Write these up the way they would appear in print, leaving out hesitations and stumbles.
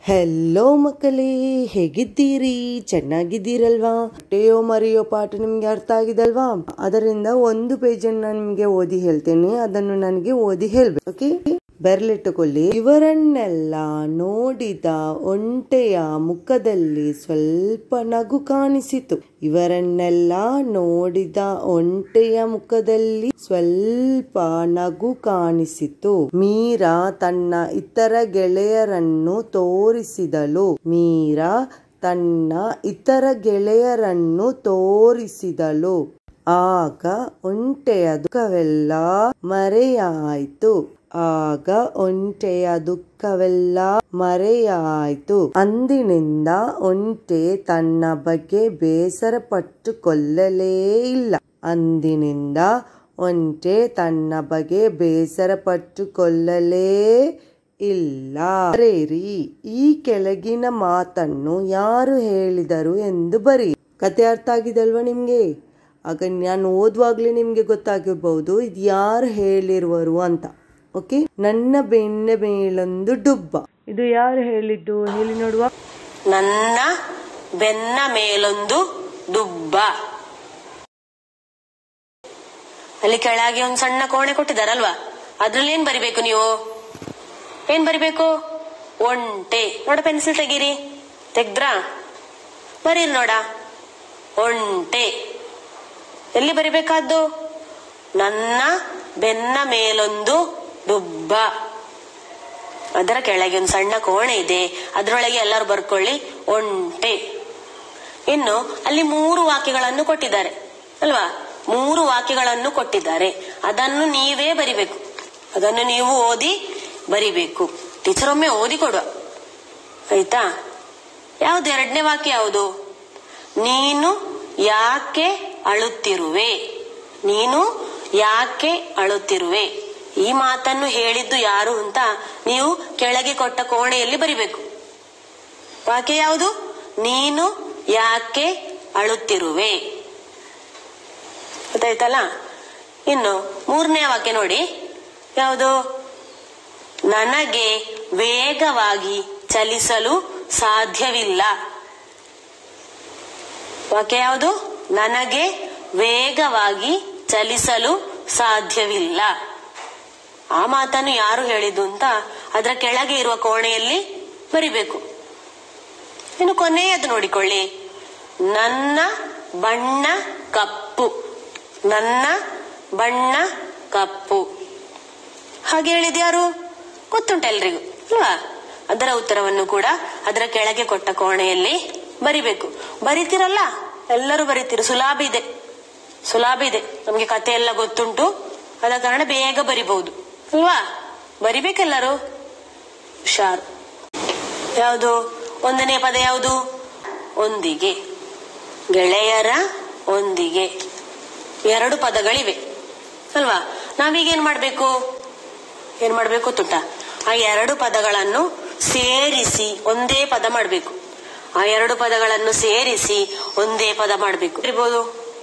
Hello ಮಕ್ಕಳೇ, ಹೇಗಿದ್ದೀರಿ? ಚೆನ್ನಾಗಿದ್ದೀರಲ್ವಾ? ಹೊಟ್ಟೆಯೋ ಮರಿಯೋ ಪಾಠ ನಿಮ್ಗೆ ಅರ್ಥ ಆಗಿದಲ್ವಾ? ಅದರಿಂದ ಒಂದು ಪೇಜನ್ನು ನಿಮ್ಗೆ ಓದಿ ಹೇಳ್ತೇನೆ, ಅದನ್ನು ನನಗೆ ಓದಿ ಹೇಳ್ಬೇಕು. ಓಕೆ, ಬೆರಳಿಟ್ಟುಕೊಳ್ಳಿ. ಇವರನ್ನೆಲ್ಲ ನೋಡಿದ ಒಂಟೆಯ ಮುಖದಲ್ಲಿ ಸ್ವಲ್ಪ ನಗು ಕಾಣಿಸಿತು. ಇವರನ್ನೆಲ್ಲ ನೋಡಿದ ಒಂಟೆಯ ಮುಖದಲ್ಲಿ ಸ್ವಲ್ಪ ನಗು ಕಾಣಿಸಿತು. ಮೀರಾ ತನ್ನ ಇತರ ಗೆಳೆಯರನ್ನು ತೋರಿಸಿದಳು. ಮೀರಾ ತನ್ನ ಇತರ ಗೆಳೆಯರನ್ನು ತೋರಿಸಿದಳು. ಆಗ ಒಂಟೆಯ ದುಃಖವೆಲ್ಲ ಮರೆಯಾಯಿತು. ಆಗ ಒಂಟೆಯ ದುಃಖವೆಲ್ಲ ಮರೆಯಾಯಿತು. ಅಂದಿನಿಂದ ಒಂಟೆ ತನ್ನ ಬಗ್ಗೆ ಬೇಸರ ಪಟ್ಟುಕೊಳ್ಳಲೇ ಇಲ್ಲ. ಅಂದಿನಿಂದ ಒಂಟೆ ತನ್ನ ಬಗ್ಗೆ ಬೇಸರ ಪಟ್ಟುಕೊಳ್ಳಲೇ ಇಲ್ಲ. ಬರೆಯಿರಿ. ಈ ಕೆಳಗಿನ ಮಾತನ್ನು ಯಾರು ಹೇಳಿದರು ಎಂದು ಬರಿ. ಕತೆ ಅರ್ಥ ಆಗಿದಲ್ವಾ ನಿಮ್ಗೆ? ಆಗ ನಾನು ಓದುವಾಗ್ಲೇ ನಿಮ್ಗೆ ಗೊತ್ತಾಗಿರ್ಬಹುದು ಇದು ಯಾರು ಹೇಳಿರುವರು ಅಂತ. ಓಕೆ, ನನ್ನ ಬೆನ್ನ ಮೇಲೊಂದು ಡುಬ್ಬ. ಇದು ಯಾರು ಹೇಳಿದ್ದು? ಹೇಳಿ ನೋಡುವ. ನನ್ನ ಬೆನ್ನ ಮೇಲೊಂದು ಡುಬ್ಬ. ಅಲ್ಲಿ ಕೆಳಗೆ ಒಂದ್ ಸಣ್ಣ ಕೋಣೆ ಕೊಟ್ಟಿದಾರಲ್ವಾ, ಅದ್ರಲ್ಲಿ ಏನ್ ಬರಿಬೇಕು ನೀವು? ಏನ್ ಬರಿಬೇಕು? ಒಂಟೆ. ನೋಡ, ಪೆನ್ಸಿಲ್ ತೆಗೀರಿ. ತೆಗ್ದ್ರಾ? ಬರೀರಿ ನೋಡ. ಒಂಟೆ. ಎಲ್ಲಿ ಬರಿಬೇಕಾದ್ದು? ನನ್ನ ಬೆನ್ನ ಮೇಲೊಂದು ಡುಬ್ಬ. ಅದರ ಕೆಳಗೆ ಒಂದು ಸಣ್ಣ ಕೋಣೆ ಇದೆ, ಅದರೊಳಗೆ ಎಲ್ಲರೂ ಬರ್ಕೊಳ್ಳಿ ಒಂಟೆ. ಇನ್ನು ಅಲ್ಲಿ 3 ವಾಕ್ಯಗಳನ್ನು ಕೊಟ್ಟಿದ್ದಾರೆ ಅಲ್ವಾ? 3 ವಾಕ್ಯಗಳನ್ನು ಕೊಟ್ಟಿದ್ದಾರೆ. ಅದನ್ನು ನೀವೇ ಬರಿಬೇಕು. ಅದನ್ನು ನೀವು ಓದಿ ಬರಿಬೇಕು. ಟೀಚರ್ ಒಮ್ಮೆ ಓದಿ ಕೊಡುವ, ಆಯ್ತಾ? ಯಾವ್ದು? 2ನೇ ವಾಕ್ಯ ಯಾವುದು? ನೀನು ಯಾಕೆ ಅಳುತ್ತಿರುವೆ? ನೀನು ಯಾಕೆ ಅಳುತ್ತಿರುವೆ? ಈ ಮಾತನ್ನು ಹೇಳಿದ್ದು ಯಾರು ಅಂತ ನೀವು ಕೆಳಗೆ ಕೊಟ್ಟ ಕೋಣೆಯಲ್ಲಿ ಬರಿಬೇಕು. ವಾಕ್ಯ ಯಾವುದು? ನೀನು ಯಾಕೆ ಅಳುತ್ತಿರುವೆ. ಗೊತ್ತಾಯ್ತಲ್ಲ? ಇನ್ನು 3ನೇ ವಾಕ್ಯ ನೋಡಿ, ಯಾವುದು? ನನಗೆ ವೇಗವಾಗಿ ಚಲಿಸಲು ಸಾಧ್ಯವಿಲ್ಲ. ವಾಕ್ಯ ಯಾವುದು? ನನಗೆ ವೇಗವಾಗಿ ಚಲಿಸಲು ಸಾಧ್ಯವಿಲ್ಲ. ಆ ಮಾತನ್ನು ಯಾರು ಹೇಳಿದ್ದು ಅಂತ ಅದರ ಕೆಳಗೆ ಇರುವ ಕೋಣೆಯಲ್ಲಿ ಬರಿಬೇಕು. ಇನ್ನು ಕೊನೆಯದು ನೋಡಿಕೊಳ್ಳಿ. ನನ್ನ ಬಣ್ಣ ಕಪ್ಪು. ನನ್ನ ಬಣ್ಣ ಕಪ್ಪು. ಹಾಗೆ ಹೇಳಿದ್ಯಾರು? ಗೊತ್ತುಂಟ ಎಲ್ರಿಗೂ ಅಲ್ವಾ? ಅದರ ಉತ್ತರವನ್ನು ಕೂಡ ಅದರ ಕೆಳಗೆ ಕೊಟ್ಟ ಕೋಣೆಯಲ್ಲಿ ಬರಿಬೇಕು. ಬರಿತಿರಲ್ಲ, ಎಲ್ಲರೂ ಬರಿತೀರಿ. ಸುಲಭ ಇದೆ, ಸುಲಭ ಇದೆ. ನಮ್ಗೆ ಕತೆ ಎಲ್ಲ ಗೊತ್ತುಂಟು, ಆದ ಕಾರಣ ಬೇಗ ಬರಿಬಹುದು ಅಲ್ವಾ? ಬರಿಬೇಕೆಲ್ಲರೂ, ಹುಷಾರು. ಯಾವುದು? 1ನೇ ಪದ ಯಾವುದು? ಒಂದಿಗೆ. ಗೆಳೆಯರ ಒಂದಿಗೆ. 2 ಪದಗಳಿವೆ ಅಲ್ವಾ? ನಾವೀಗೇನ್ ಮಾಡ್ಬೇಕು? ಏನ್ ಮಾಡ್ಬೇಕು ತುಟ್ಟ? ಆ 2 ಪದಗಳನ್ನು ಸೇರಿಸಿ ಒಂದೇ ಪದ ಮಾಡ್ಬೇಕು. ಆ 2 ಪದಗಳನ್ನು ಸೇರಿಸಿ ಒಂದೇ ಪದ ಮಾಡ್ಬೇಕು. ಇರ್ಬೋದು.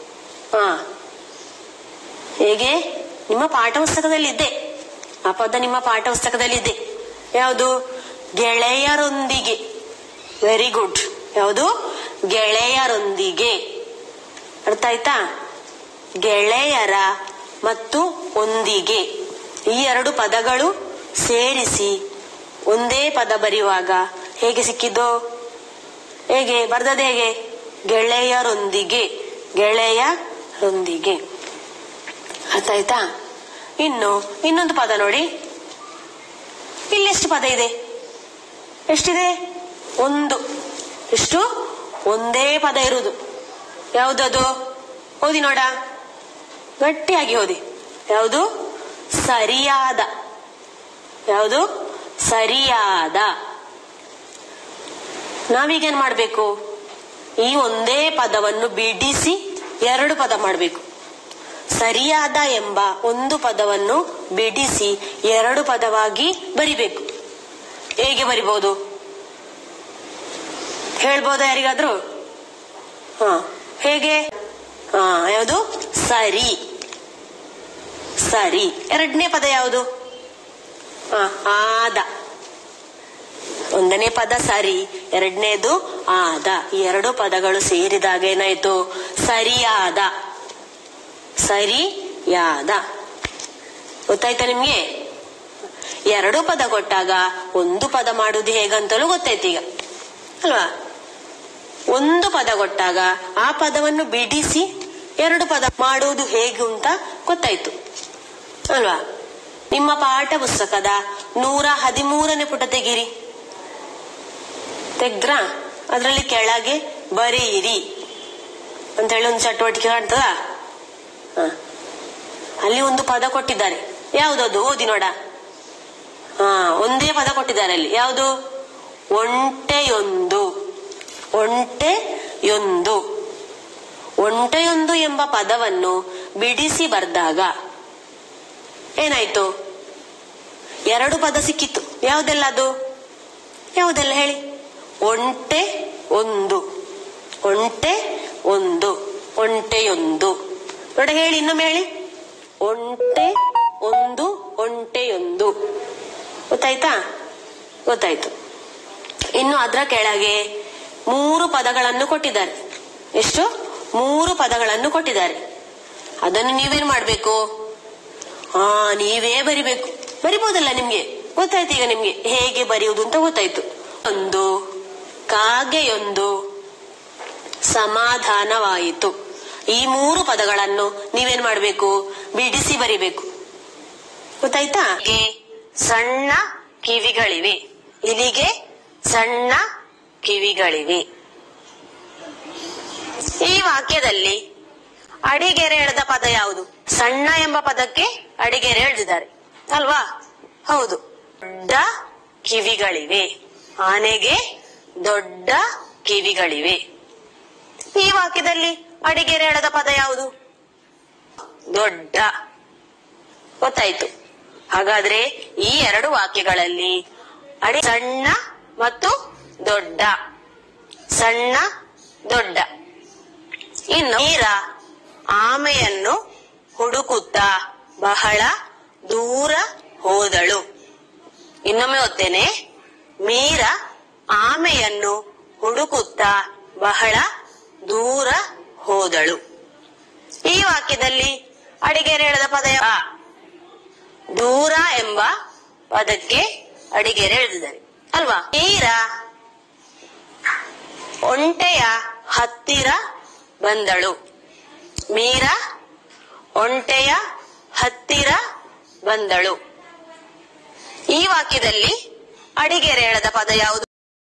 ಹೇಗೆ? ನಿಮ್ಮ ಪಾಠ ಪುಸ್ತಕದಲ್ಲಿ ಇದೆ. ಆ ಪದ ನಿಮ್ಮ ಪಾಠ ಪುಸ್ತಕದಲ್ಲಿ ಇದೆ. ಯಾವುದು? ಗೆಳೆಯರೊಂದಿಗೆ. Very good. ಯಾವುದು? ಗೆಳೆಯರೊಂದಿಗೆ. ಅರ್ಥ ಆಯ್ತಾ? ಗೆಳೆಯರ ಮತ್ತು ಒಂದಿಗೆ ಈ 2 ಪದಗಳು ಸೇರಿಸಿ ಒಂದೇ ಪದ ಬರೆಯುವಾಗ ಹೇಗೆ ಸಿಕ್ಕಿದ್ದು? ಹೇಗೆ ಬರ್ದದ? ಹೇಗೆ? ಗೆಳೆಯರೊಂದಿಗೆ. ಗೆಳೆಯರೊಂದಿಗೆ. ಅರ್ಥ ಆಯ್ತಾ? ಇನ್ನೊಂದು ಪದ ನೋಡಿ. ಇಲ್ಲಿ ಎಷ್ಟು ಪದ ಇದೆ? ಎಷ್ಟಿದೆ? 1. ಎಷ್ಟು? ಒಂದೇ ಪದ ಇರುವುದು. ಯಾವುದದು? ಓದಿ ನೋಡ, ಗಟ್ಟಿಯಾಗಿ ಓದಿ. ಯಾವುದು? ಸರಿಯಾದ. ಯಾವುದು? ಸರಿಯಾದ. ನಾವೀಗೇನ್ ಮಾಡ್ಬೇಕು? ಈ ಒಂದೇ ಪದವನ್ನು ಬಿಡಿಸಿ 2 ಪದ ಮಾಡಬೇಕು. ಸರಿಯಾದ ಎಂಬ ಒಂದು ಪದವನ್ನು ಬಿಡಿಸಿ 2 ಪದವಾಗಿ ಬರಿಬೇಕು. ಹೇಗೆ ಬರಿಬಹುದು? ಹೇಳ್ಬೋದಾ ಯಾರಿಗಾದ್ರೂ? ಹೇಗೆ? ಯಾವುದು? ಸರಿ. ಸರಿ. 2ನೇ ಪದ ಯಾವುದು? ಆದ. ಒಂದನೇ ಪದ ಸರಿ, ಎರಡನೇದು ಆದ. ಈ ಎರಡು ಪದಗಳು ಸೇರಿದಾಗ ಏನಾಯ್ತು? ಸರಿಯಾದ. ಸರಿಯಾದ. ಗೊತ್ತಾಯ್ತಾ ನಿಮ್ಗೆ? ಎರಡು ಪದ ಕೊಟ್ಟಾಗ ಒಂದು ಪದ ಮಾಡುವುದು ಹೇಗಂತಲೂ ಗೊತ್ತಾಯ್ತು ಈಗ ಅಲ್ವಾ? ಒಂದು ಪದ ಕೊಟ್ಟಾಗ ಆ ಪದವನ್ನು ಬಿಡಿಸಿ ಎರಡು ಪದ ಮಾಡುವುದು ಹೇಗೆ ಅಂತ ಗೊತ್ತಾಯ್ತು ಅಲ್ವಾ? ನಿಮ್ಮ ಪಾಠ ಪುಸ್ತಕದ 113ನೇ ಪುಟ ತೆಗೀರಿ. ತೆಗ್ದ್ರ ಅದರಲ್ಲಿ ಕೆಳಗೆ ಬರೆಯಿರಿ ಅಂತ ಹೇಳಿ ಒಂದು ಚಟುವಟಿಕೆ ಕಾಣ್ತದ. ಅಲ್ಲಿ ಒಂದು ಪದ ಕೊಟ್ಟಿದ್ದಾರೆ. ಯಾವ್ದದು? ಓದಿ ನೋಡ. ಒಂದೇ ಪದ ಕೊಟ್ಟಿದ್ದಾರೆ ಅಲ್ಲಿ. ಯಾವುದು? ಒಂಟೆಯೊಂದು. ಒಂಟೆಯೊಂದು. ಒಂಟೆಯೊಂದು ಎಂಬ ಪದವನ್ನು ಬಿಡಿಸಿ ಬರ್ದಾಗ ಏನಾಯ್ತು? ಎರಡು ಪದ ಸಿಕ್ಕಿತ್ತು. ಯಾವುದೆಲ್ಲ ಅದು? ಯಾವುದೆಲ್ಲ ಹೇಳಿ? ಒಂಟೆ ಒಂದು, ಒಂಟೆ ಒಂದು, ಒಂಟೆಯೊಂದು. ನೋಡಿ ಹೇಳಿ, ಇನ್ನೊಮ್ಮೆ ಹೇಳಿ. ಒಂಟೆ ಒಂದು, ಒಂಟೆಯೊಂದು. ಗೊತ್ತಾಯ್ತಾ? ಗೊತ್ತಾಯ್ತು. ಇನ್ನು ಅದರ ಕೆಳಗೆ 3 ಪದಗಳನ್ನು ಕೊಟ್ಟಿದ್ದಾರೆ. ಎಷ್ಟು? 3 ಪದಗಳನ್ನು ಕೊಟ್ಟಿದ್ದಾರೆ. ಅದನ್ನು ನೀವೇನ್ ಮಾಡ್ಬೇಕು? ನೀವೇ ಬರಿಬೇಕು. ಬರಿಬಹುದಲ್ಲ ನಿಮ್ಗೆ? ಗೊತ್ತಾಯ್ತು ಈಗ ನಿಮ್ಗೆ ಹೇಗೆ ಬರೆಯುವುದು ಅಂತ ಗೊತ್ತಾಯ್ತು. ಒಂದು ಕಾಗೆಯೊಂದು ಸಮಾಧಾನವಾಯಿತು. ಈ 3 ಪದಗಳನ್ನು ನೀವೇನ್ ಮಾಡ್ಬೇಕು? ಬಿಡಿಸಿ ಬರಿಬೇಕು. ಗೊತ್ತಾಯ್ತಾ? ಸಣ್ಣ ಕಿವಿಗಳಿವೆ. ಇಲ್ಲಿಗೆ ಸಣ್ಣ ಕಿವಿಗಳಿವೆ. ಈ ವಾಕ್ಯದಲ್ಲಿ ಅಡಿಗೆರೆ ಎಳೆದ ಪದ ಯಾವುದು? ಸಣ್ಣ ಎಂಬ ಪದಕ್ಕೆ ಅಡಿಗೆರೆ ಎಳೆದಿದ್ದಾರೆ ಅಲ್ವಾ? ಹೌದು. ದೊಡ್ಡ ಕಿವಿಗಳಿವೆ. ಆನೆಗೆ ದೊಡ್ಡ ಕಿವಿಗಳಿವೆ. ಈ ವಾಕ್ಯದಲ್ಲಿ ಅಡಿಗೆರೆ ಎಳೆದ ಪದ ಯಾವುದು? ದೊಡ್ಡ. ಗೊತ್ತಾಯ್ತು. ಹಾಗಾದ್ರೆ ಈ 2 ವಾಕ್ಯಗಳಲ್ಲಿ ಸಣ್ಣ ಮತ್ತು ದೊಡ್ಡ, ಸಣ್ಣ ದೊಡ್ಡ. ಇನ್ನು ಮೀರ ಆಮೆಯನ್ನು ಹುಡುಕುತ್ತಾ ಬಹಳ ದೂರ ಹೋದಳು. ಇನ್ನೊಮ್ಮೆ ಓದ್ತೇನೆ. ಮೀರ ಆಮೆಯನ್ನು ಹುಡುಕುತ್ತಾ ಬಹಳ ದೂರ ಹೋದಳು. ಈ ವಾಕ್ಯದಲ್ಲಿ ಅಡಿಗೆರೆ ಎಳೆದ ಪದ ದೂರ ಎಂಬ ಪದಕ್ಕೆ ಅಡಿಗೆರೆ ಎಳೆದಿದ್ದಾರೆ ಅಲ್ವಾ? ಮೀರ ಒಂಟೆಯ ಹತ್ತಿರ ಬಂದಳು. ಮೀರ ಒಂಟೆಯ ಹತ್ತಿರ ಬಂದಳು. ಈ ವಾಕ್ಯದಲ್ಲಿ ಅಡಿಗೆರೆ ಎಳೆದ ಪದ ಯಾವುದು?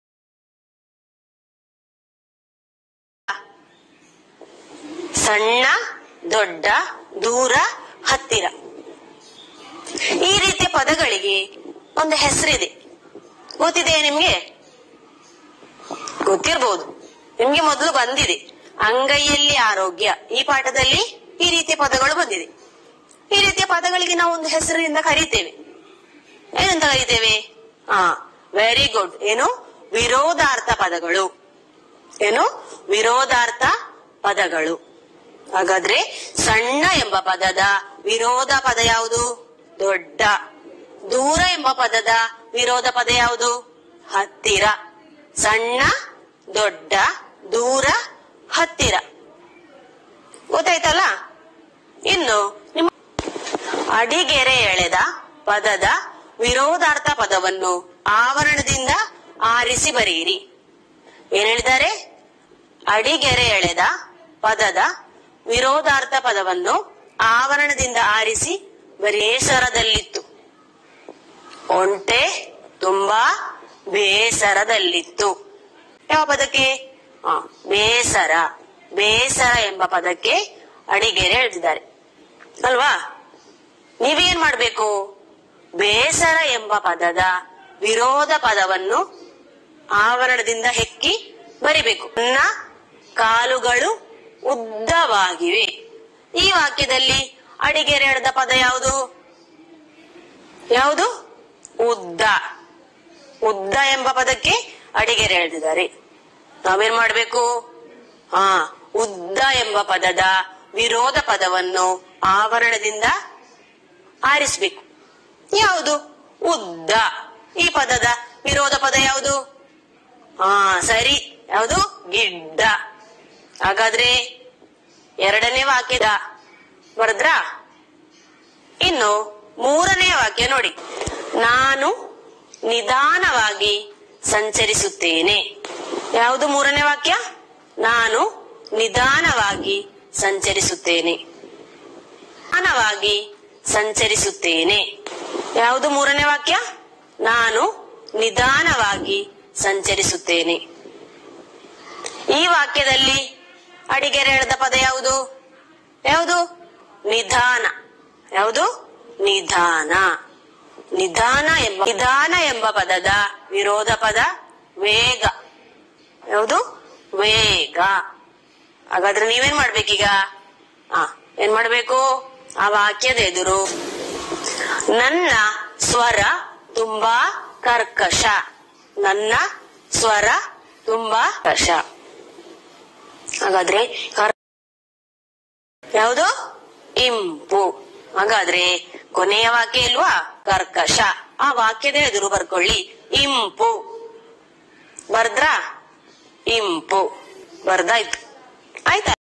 ಸಣ್ಣ, ದೊಡ್ಡ, ದೂರ, ಹತ್ತಿರ. ಈ ರೀತಿಯ ಪದಗಳಿಗೆ ಒಂದು ಹೆಸರಿದೆ. ಗೊತ್ತಿದೆಯಾ ನಿಮ್ಗೆ? ಗೊತ್ತಿರಬಹುದು. ನಿಮ್ಗೆ ಮೊದಲು ಬಂದಿದೆ. ಅಂಗೈಯಲ್ಲಿ ಆರೋಗ್ಯ. ಈ ಪಾಠದಲ್ಲಿ ಈ ರೀತಿಯ ಪದಗಳು ಬಂದಿದೆ. ಈ ರೀತಿಯ ಪದಗಳಿಗೆ ನಾವು ಒಂದು ಹೆಸರಿನಿಂದ ಕರೀತೇವೆ. ಏನಂತ ಕರೀತೇವೆ? Very good. ಏನು? ವಿರೋಧಾರ್ಥ ಪದಗಳು. ಏನು? ವಿರೋಧಾರ್ಥ ಪದಗಳು. ಹಾಗಾದ್ರೆ ಸಣ್ಣ ಎಂಬ ಪದದ ವಿರೋಧ ಪದ ಯಾವುದು? ದೊಡ್ಡ. ದೂರ ಎಂಬ ಪದದ ವಿರೋಧ ಪದ ಯಾವುದು? ಹತ್ತಿರ. ಸಣ್ಣ, ದೊಡ್ಡ, ದೂರ, ಹತ್ತಿರ. ಗೊತ್ತಾಯ್ತಲ್ಲ? ಇನ್ನು ನಿಮ್ಮ ಅಡಿಗೆರೆ ಎಳೆದ ಪದದ ವಿರೋಧಾರ್ಥ ಪದವನ್ನು ಆವರಣದಿಂದ ಆರಿಸಿ ಬರೆಯಿರಿ. ಏನ್ ಹೇಳಿದ್ದಾರೆ? ಅಡಿಗೆರೆ ಎಳೆದ ಪದದ ವಿರೋಧಾರ್ಥ ಪದವನ್ನು ಆವರಣದಿಂದ ಆರಿಸಿ ಬೇಸರದಲ್ಲಿತ್ತು. ಒಂಟೆ ತುಂಬಾ ಬೇಸರದಲ್ಲಿತ್ತು. ಯಾವ ಪದಕ್ಕೆ? ಬೇಸರ. ಬೇಸರ ಎಂಬ ಪದಕ್ಕೆ ಅಡಿಗೆರೆ ಎಳೆದಿದ್ದಾರೆ ಅಲ್ವಾ? ನೀವೇನ್ ಮಾಡ್ಬೇಕು? ಬೇಸರ ಎಂಬ ಪದದ ವಿರೋಧ ಪದವನ್ನು ಆವರಣದಿಂದ ಹೆಕ್ಕಿ ಬರಿಬೇಕು. ನನ್ನ ಕಾಲುಗಳು ಉದ್ದವಾಗಿವೆ. ಈ ವಾಕ್ಯದಲ್ಲಿ ಅಡಿಗೆರೆ ಎಳೆದ ಪದ ಯಾವುದು? ಯಾವುದು? ಉದ್ದ. ಉದ್ದ ಎಂಬ ಪದಕ್ಕೆ ಅಡಿಗೆರೆ ಎಳೆದಿದ್ದಾರೆ. ನಾವೇನ್ ಮಾಡ್ಬೇಕು? ಉದ್ದ ಎಂಬ ಪದದ ವಿರೋಧ ಪದವನ್ನು ಆವರಣದಿಂದ ಆರಿಸಬೇಕು. ಯಾವುದು? ಉದ್ದ. ಈ ಪದದ ವಿರೋಧ ಪದ ಯಾವುದು? ಸರಿ, ಯಾವುದು? ಗಿಡ್ಡ. ಹಾಗಾದ್ರೆ ಎರಡನೇ ವಾಕ್ಯದ ಬರದ್ರ. ಇನ್ನು ಮೂರನೇ ವಾಕ್ಯ ನೋಡಿ. ನಾನು ನಿಧಾನವಾಗಿ ಸಂಚರಿಸುತ್ತೇನೆ. ಯಾವುದು ಮೂರನೇ ವಾಕ್ಯ? ನಾನು ನಿಧಾನವಾಗಿ ಸಂಚರಿಸುತ್ತೇನೆ. ನಿಧಾನವಾಗಿ ಸಂಚರಿಸುತ್ತೇನೆ. ಯಾವುದು ಮೂರನೇ ವಾಕ್ಯ? ನಾನು ನಿಧಾನವಾಗಿ ಸಂಚರಿಸುತ್ತೇನೆ. ಈ ವಾಕ್ಯದಲ್ಲಿ ಅಡಿಗೆರೆ ಎಳೆದ ಪದ ಯಾವುದು? ಯಾವುದು? ನಿಧಾನ. ಯಾವುದು? ನಿಧಾನ. ನಿಧಾನ ಎಂಬ ಪದದ ವಿರೋಧ ಪದ ವೇಗ. ಯಾವುದು? ವೇಗ. ಹಾಗಾದ್ರೆ ನೀವೇನ್ ಮಾಡ್ಬೇಕೀಗ? ಏನ್ ಮಾಡ್ಬೇಕು? ಆ ವಾಕ್ಯದ ಎದುರು ನನ್ನ ಸ್ವರ ತುಂಬಾ ಕರ್ಕಶ. ನನ್ನ ಸ್ವರ ತುಂಬಾ ಕರ್ಕಶ. ಹಾಗಾದ್ರೆ ಯಾವುದು? ಇಂಪು. ಹಾಗಾದ್ರೆ ಕೊನೆಯ ವಾಕ್ಯ ಇಲ್ವಾ? ಕರ್ಕಶ. ಆ ವಾಕ್ಯದ ಎದುರು ಬರ್ಕೊಳ್ಳಿ ಇಂಪು. ಬರ್ದ್ರಾ? ಇಂಪು ಬರ್ದಾಯ್ತು. ಆಯ್ತಾ?